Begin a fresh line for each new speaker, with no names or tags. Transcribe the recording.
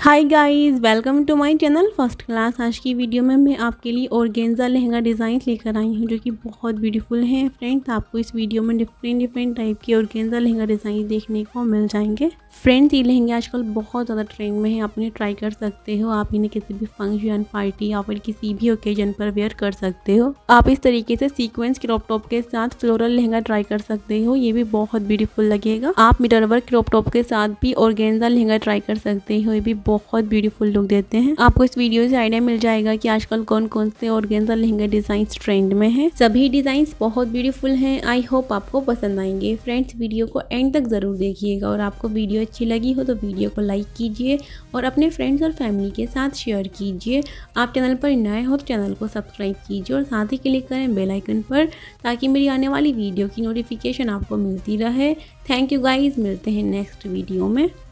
Hi guys, welcome to my channel first class. आज की video में मैं आपके लिए ऑर्गेन्जा लहंगा डिज़ाइन लेकर आई हूँ जो कि बहुत ब्यूटीफुल हैं। फ्रेंड्स, आपको इस वीडियो में डिफरेंट टाइप के ऑर्गेन्जा लहंगा डिज़ाइन देखने को मिल जाएंगे। फ्रेंड्स, ये लहंगे आजकल बहुत ज़्यादा ट्रेंड में है, आप इन्हें ट्राई कर सकते हो। आप इन्हें किसी भी फंक्शन, पार्टी या फिर किसी भी ओकेजन पर वेयर कर सकते हो। आप इस तरीके से सीक्वेंस क्रॉप टॉप के साथ फ्लोरल लहंगा ट्राई कर सकते हो, ये भी बहुत ब्यूटीफुल लगेगा। आप मिरर वर्क क्रॉप टॉप के साथ भी ऑर्गेन्जा लहंगा ट्राई कर सकते हो, ये भी बहुत ब्यूटीफुल लुक देते हैं। आपको इस वीडियो से आइडिया मिल जाएगा कि आजकल कौन कौन से ऑर्गेन्जा लहंगा डिजाइन ट्रेंड में है। सभी डिजाइन बहुत ब्यूटीफुल हैं। आई होप आपको पसंद आएंगे। फ्रेंड्स, वीडियो को एंड तक जरूर देखिएगा और आपको वीडियो अच्छी लगी हो तो वीडियो को लाइक कीजिए और अपने फ्रेंड्स और फैमिली के साथ शेयर कीजिए। आप चैनल पर नए हो तो चैनल को सब्सक्राइब कीजिए और साथ ही क्लिक करें बेल आइकन पर ताकि मेरी आने वाली वीडियो की नोटिफिकेशन आपको मिलती रहे। थैंक यू गाइज, मिलते हैं नेक्स्ट वीडियो में।